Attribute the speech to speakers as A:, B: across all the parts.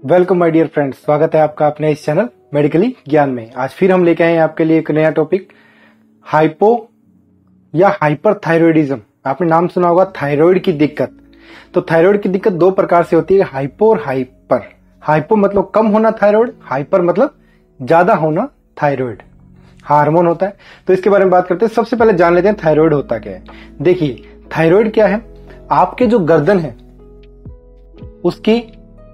A: Welcome my dear friends, स्वागत है आपका अपने इस चैनल मेडिकली ज्ञान में। आज फिर हम लेके आए हैं आपके लिए एक नया टॉपिक, हाइपो या हाइपरथायरॉयडिज्म। आपने नाम सुना होगा थायराइड की दिक्कत। तो थायराइड की दिक्कत दो प्रकार से होती है, हाइपो और हाइपर। हाइपो मतलब कम होना थायराइड, हाइपर मतलब ज्यादा होना थायराइड। हार्मोन होता है। तो इसके बारे में बात करते हैं। सबसे पहले जान लेते हैं थायराइड होता क्या है। देखिए, थायराइड क्या है, आपके जो गर्दन है उसकी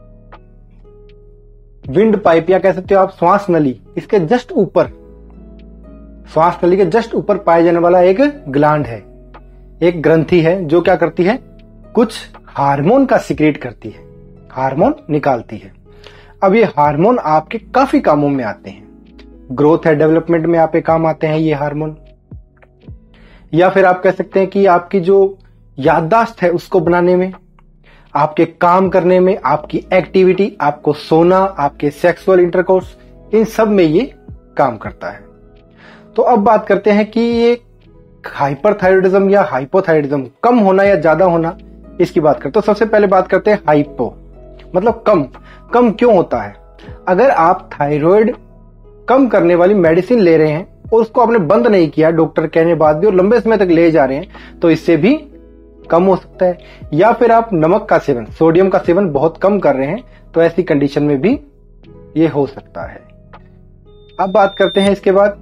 A: विंड पाइप या कह सकते हो आप श्वास नली, इसके जस्ट ऊपर, श्वास नली के जस्ट ऊपर पाए जाने वाला एक ग्लैंड है, एक ग्रंथि है जो क्या करती है, कुछ हार्मोन का सिक्रेट करती है, हार्मोन निकालती है। अब ये हार्मोन आपके काफी कामों में आते हैं। ग्रोथ है, डेवलपमेंट में आपके काम आते हैं ये हार्मोन। या फिर आप कह सकते हैं कि आपकी जो याददाश्त है उसको बनाने में, आपके काम करने में, आपकी एक्टिविटी, आपको सोना, आपके सेक्सुअल इंटरकोर्स, इन सब में ये काम करता है। तो अब बात करते हैं कि ये हाइपरथायरॉयडिज्म या हाइपोथायरॉयडिज्म, कम होना या ज्यादा होना, इसकी बात करते हैं। तो सबसे पहले बात करते हैं हाइपो, मतलब कम। कम क्यों होता है? अगर आप थायराइड कम करने वाली मेडिसिन ले रहे हैं और उसको आपने बंद नहीं किया डॉक्टर कहने बाद भी और लंबे समय तक ले जा रहे हैं, तो इससे भी कम हो सकता है। या फिर आप नमक का सेवन, सोडियम का सेवन बहुत कम कर रहे हैं, तो ऐसी कंडीशन में भी ये हो सकता है। अब बात करते हैं इसके बाद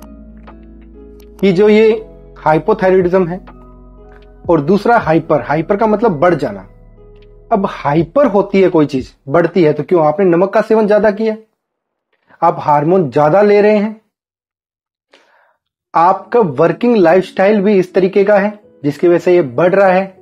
A: कि जो ये हाइपोथायरॉयडिज्म है और दूसरा हाइपर। हाइपर का मतलब बढ़ जाना। अब हाइपर होती है कोई चीज, बढ़ती है, तो क्यों? आपने नमक का सेवन ज्यादा किया, आप हार्मोन ज्यादा ले रहे हैं, आपका वर्किंग लाइफस्टाइल भी इस तरीके का है जिसकी वजह से ये बढ़ रहा है।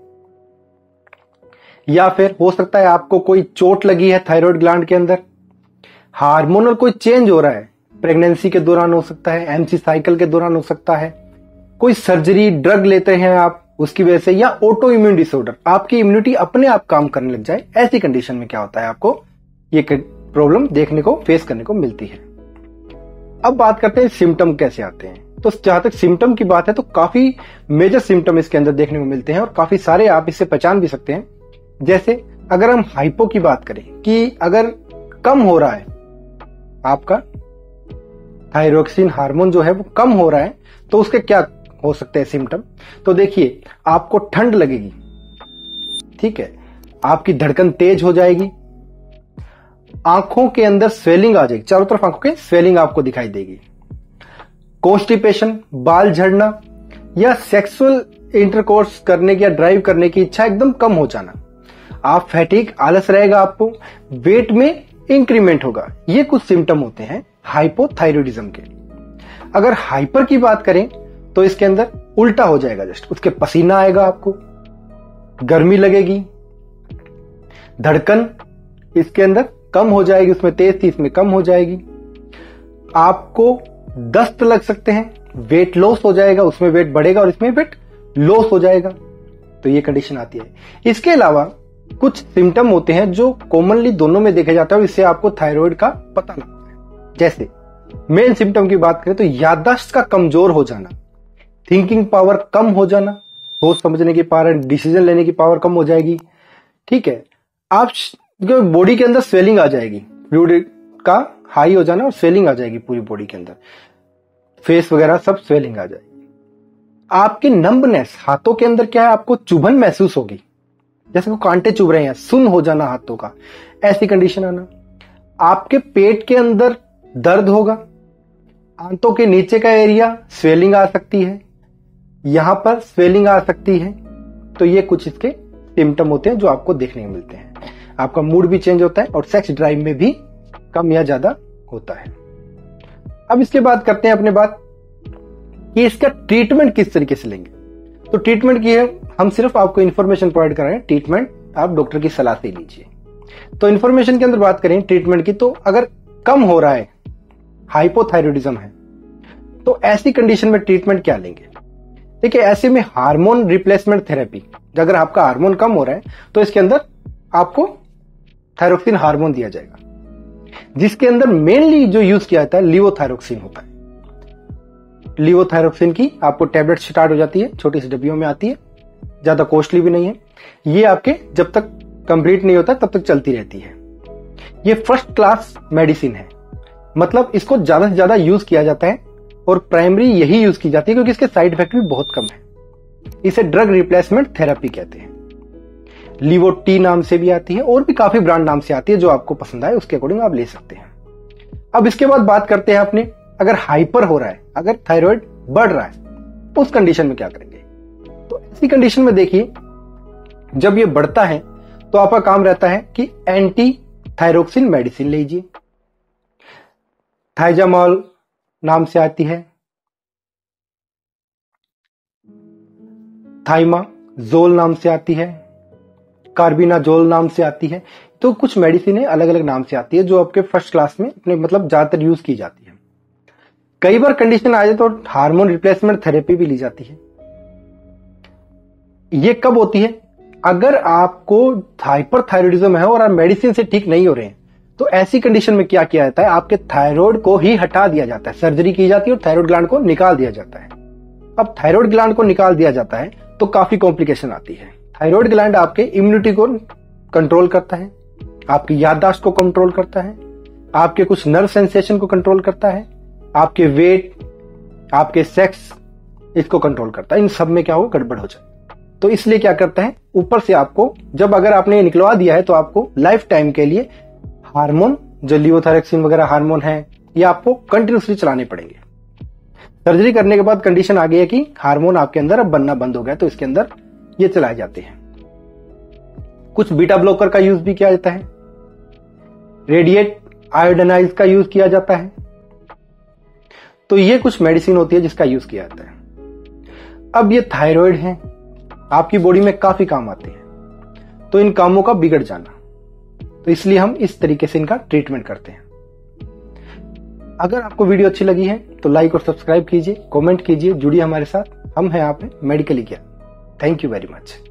A: या फिर हो सकता है आपको कोई चोट लगी है थायराइड ग्लैंड के अंदर, हार्मोनल कोई चेंज हो रहा है, प्रेगनेंसी के दौरान हो सकता है, एमसी साइकिल के दौरान हो सकता है, कोई सर्जरी, ड्रग लेते हैं आप उसकी वजह से, या ऑटो इम्यून डिसऑर्डर, आपकी इम्यूनिटी अपने आप काम करने लग जाए, ऐसी कंडीशन में क्या होता है, आपको ये प्रॉब्लम देखने को, फेस करने को मिलती है। अब बात करते हैं सिम्टम कैसे आते हैं। तो जहां तक सिम्टम की बात है तो काफी मेजर सिम्टम इसके अंदर देखने को मिलते हैं और काफी सारे आप इससे पहचान भी सकते हैं। जैसे अगर हम हाइपो की बात करें कि अगर कम हो रहा है आपका थायरोक्सिन हार्मोन जो है वो कम हो रहा है, तो उसके क्या हो सकते हैं सिम्टम। तो देखिए, आपको ठंड लगेगी, ठीक है, आपकी धड़कन तेज हो जाएगी, आंखों के अंदर स्वेलिंग आ जाएगी, चारों तरफ आंखों के स्वेलिंग आपको दिखाई देगी, कॉन्स्टिपेशन, बाल झड़ना, या सेक्सुअल इंटरकोर्स करने की या ड्राइव करने की इच्छा एकदम कम हो जाना, आप फैटिक, आलस रहेगा आपको, वेट में इंक्रीमेंट होगा। ये कुछ सिम्टम होते हैं हाइपोथायरॉयडिज्म के। अगर हाइपर की बात करें तो इसके अंदर उल्टा हो जाएगा, जस्ट उसके पसीना आएगा, आपको गर्मी लगेगी, धड़कन इसके अंदर कम हो जाएगी, उसमें तेज थी इसमें कम हो जाएगी, आपको दस्त लग सकते हैं, वेट लॉस हो जाएगा, उसमें वेट बढ़ेगा और इसमें वेट लॉस हो जाएगा। तो ये कंडीशन आती है। इसके अलावा कुछ सिम्टम होते हैं जो कॉमनली दोनों में देखे जाता है, इससे आपको थायराइड का पता लगता है। जैसे मेन सिम्टम की बात करें तो याददाश्त का कमजोर हो जाना, थिंकिंग पावर कम हो जाना, सोच समझने की पावर, डिसीजन लेने की पावर कम हो जाएगी, ठीक है। आप बॉडी के अंदर स्वेलिंग आ जाएगी, फ्लूइड का हाई हो जाना और स्वेलिंग आ जाएगी पूरी बॉडी के अंदर, फेस वगैरह सब स्वेलिंग आ जाएगी। आपकी नंबनेस, हाथों के अंदर क्या है, आपको चुभन महसूस होगी, जैसे को कांटे चुभ रहे हैं, सुन्न हो जाना हाथों का, ऐसी कंडीशन आना। आपके पेट के अंदर दर्द होगा, आंतों के नीचे का एरिया स्वेलिंग आ सकती है, यहां पर स्वेलिंग आ सकती है। तो ये कुछ इसके सिम्टम होते हैं जो आपको देखने को मिलते हैं। आपका मूड भी चेंज होता है और सेक्स ड्राइव में भी कम या ज्यादा होता है। अब इसके बाद करते हैं अपने बात कि इसका ट्रीटमेंट किस तरीके से लेंगे। तो ट्रीटमेंट की है, हम सिर्फ आपको इन्फॉर्मेशन प्रोवाइड कर रहे हैं, ट्रीटमेंट आप डॉक्टर की सलाह से लीजिए। तो इन्फॉर्मेशन के अंदर बात करें ट्रीटमेंट की, तो अगर कम हो रहा है, हाइपोथायरॉयडिज्म है, तो ऐसी कंडीशन में ट्रीटमेंट क्या लेंगे। देखिए, ऐसे में हार्मोन रिप्लेसमेंट थेरेपी, अगर आपका हार्मोन कम हो रहा है तो इसके अंदर आपको थायरोक्सिन हार्मोन दिया जाएगा, जिसके अंदर मेनली जो यूज किया जाता है लिवोथायरोक्सिन होता है। लिवोथायरोक्सिन की आपको टैबलेट स्टार्ट हो जाती है, छोटी सी डब्बियों में आती है, ज्यादा कॉस्टली भी नहीं है। ये आपके जब तक कंप्लीट नहीं होता तब तक चलती रहती है। ये फर्स्ट क्लास मेडिसिन है, मतलब इसको ज्यादा से ज्यादा यूज किया जाता है और प्राइमरी यही यूज की जाती है क्योंकि इसके साइड इफेक्ट भी बहुत कम है। इसे ड्रग रिप्लेसमेंट थेरेपी कहते हैं। लिवोटी नाम से भी आती है और भी काफी ब्रांड नाम से आती है, जो आपको पसंद आए उसके अकॉर्डिंग आप ले सकते हैं। अब इसके बाद बात करते हैं अपने, अगर हाइपर हो रहा है, अगर थायराइड बढ़ रहा है, उस कंडीशन में क्या करेंगे। तो ऐसी कंडीशन में देखिए, जब ये बढ़ता है तो आपका काम रहता है कि एंटी थायरोक्सिन मेडिसिन लीजिए। थाइजामोल नाम से आती है, थाइमाजोल नाम से आती है, कार्बिनाजोल नाम से आती है। तो कुछ मेडिसिन अलग अलग नाम से आती है जो आपके फर्स्ट क्लास में अपने मतलब ज्यादातर यूज की जाती है। कई बार कंडीशन आ जाए तो हार्मोन रिप्लेसमेंट थेरेपी भी ली जाती है। ये कब होती है, अगर आपको हाइपरथायरॉयडिज्म है और आप मेडिसिन से ठीक नहीं हो रहे हैं, तो ऐसी कंडीशन में क्या किया जाता है, आपके थायराइड को ही हटा दिया जाता है, सर्जरी की जाती है और थायराइड ग्लैंड को निकाल दिया जाता है। अब थायराइड ग्लैंड को निकाल दिया जाता है तो काफी कॉम्प्लिकेशन आती है। थायराइड ग्लैंड आपके इम्यूनिटी को कंट्रोल करता है, आपकी याददाश्त को कंट्रोल करता है, आपके कुछ नर्व सेंसेशन को कंट्रोल करता है, आपके वेट, आपके सेक्स, इसको कंट्रोल करता है। इन सब में क्या हो, गड़बड़ हो जाए। तो इसलिए क्या करता है, ऊपर से आपको जब अगर आपने निकलवा दिया है तो आपको लाइफ टाइम के लिए हार्मोन, जो लिवोथायरॉक्सिन वगैरह हार्मोन है, ये आपको कंटिन्यूसली चलाने पड़ेंगे। सर्जरी करने के बाद कंडीशन आ गई है कि हार्मोन आपके अंदर अब बनना बंद हो गया, तो इसके अंदर ये चलाए जाते हैं। कुछ बीटा ब्लॉकर का यूज भी किया जाता है, रेडिएट आयोडाइज का यूज किया जाता है। तो ये कुछ मेडिसिन होती है जिसका यूज किया जाता है। अब ये थायराइड है, आपकी बॉडी में काफी काम आते हैं, तो इन कामों का बिगड़ जाना, तो इसलिए हम इस तरीके से इनका ट्रीटमेंट करते हैं। अगर आपको वीडियो अच्छी लगी है तो लाइक और सब्सक्राइब कीजिए, कमेंट कीजिए, जुड़िए हमारे साथ। हम हैं यहाँ पे मेडिकली ज्ञान। Thank you very much.